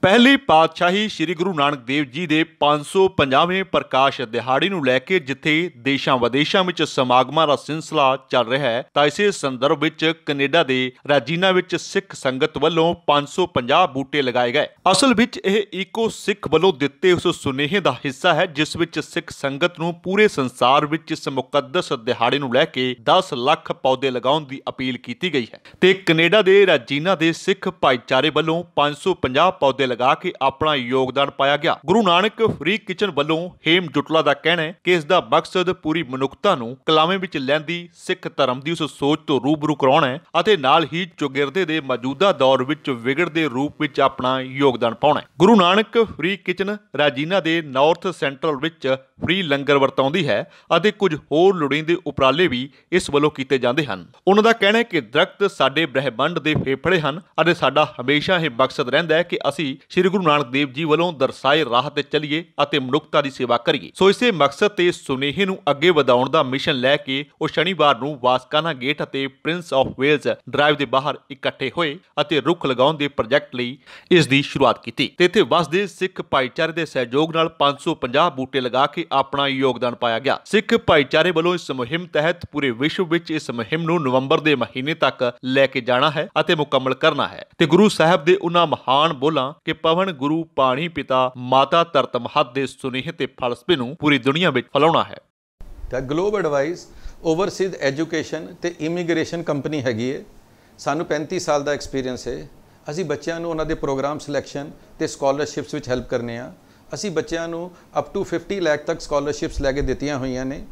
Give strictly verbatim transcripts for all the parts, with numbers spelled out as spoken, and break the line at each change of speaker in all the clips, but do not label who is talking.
पहली पातशाही श्री गुरु नानक देव जी के पाँच सौ पचासवें प्रकाश दिहाड़ी नूं लैके जिथे देशां विदेशां विच समागमां दा सिलसिला चल रहा है, तां इसे संदर्भ विच कनेडा दे राजीना विच सिख संगत वल्लों पाँच सौ पचास बूटे लगाए गए। असल विच यह ईको सिख वल्लों दिते उस सुनेहे दा हिस्सा है जिस विच सिख संगत नूं पूरे संसार विच इस मुकद्दस दिहाड़े नूं लैके दस लाख पौधे लगाउण दी अपील कीती गई है ते कनेडा दे राजीना दे सिख भाईचारे वल्लों पाँच सौ पचास पौधे लगा के अपना योगदान पाया गया। गुरु नानक फ्री किचन वल्लों हेम जुटला दा कहना है कि इसका मकसद पूरी मनुखता नूं कलामे विच लैंदी सिख धर्म की उस सोच तो रूबरू कराउणा है अते नाल ही चौगिरदे दे मौजूदा दौर विच विगड़दे रूप विच अपना योगदान पाउणा है। Guru Nanak free kitchen Regina दे नॉर्थ सेंट्रल विच फ्री लंगर वरताउंदी है अते कुछ होर लोड़ींदे उपराले भी इस वल्लों कीते जांदे हन। उन्हां दा कहना है कि दरख्त साडे ब्रह्मंड दे फेफड़े हन अते साडा हमेशा यह मकसद रहिंदा है कि असीं श्री गुरु नानक देव जी वालों दर्शाए राह ते चलीए अते मनुखता की सेवा करिए। सो इसे मकसद ते सुनेहे नूं अगे वधाउण दा मिशन लैके वो शनिवार नूं वास्काना गेट अते प्रिंस ऑफ वेल्स ड्राइव दे बाहर इकट्ठे होए अते रुख लगाउण दे प्रोजैक्ट लई इस दी शुरुआत कीती ते इत्थे वसदे सिख भाईचारे दे सहयोग नाल पाँच सौ पचास बूटे लगा के अपना योगदान पाया गया। सिख भाईचारे वालों इस मुहिम तहत पूरे विश्व विच इस मुहिम नूं नवंबर दे महीने तक लैके जाना है अते मुकम्मल करना है ते गुरु साहब दे उन्हां महान बोलां कि पवन गुरु पाणी पिता माता धरत महत दे सुनेहे ते फलसफे नूं पूरी दुनिया विच फैलाउणा है।
The globe advise overseas education ते इमीग्रेशन कंपनी हैगी है। सानू पैंतीस साल का एक्सपीरियंस है। असी बच्चों को उन्होंने प्रोग्राम सिलैक्शन ते स्कॉलरशिप्स विच हेल्प करने आ। असी बच्चों को अप टू फिफ्टी लैख तक स्कॉलरशिप्स लैके दित्तियां हुई ने।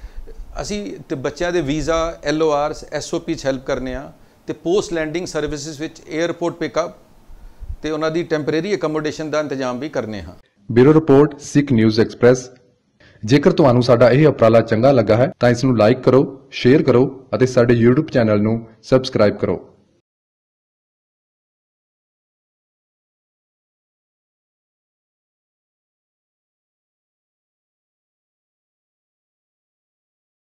असी ते बच्चों के visa L O Rs S O P help करने आ ते पोस्ट लैंडिंग सर्विसिज विच एयरपोर्ट पिकअप ते उन्हां दी टैंपरेरी अकोमोडेशन का इंतजाम भी करने हाँ।
Bureau report Sikh news express. जेकर तुहानू साडा यह उपराला चंगा लगा है तां इस नूं लाइक करो, शेयर करो अते साडे यूट्यूब चैनल नूं सबसक्राइब करो।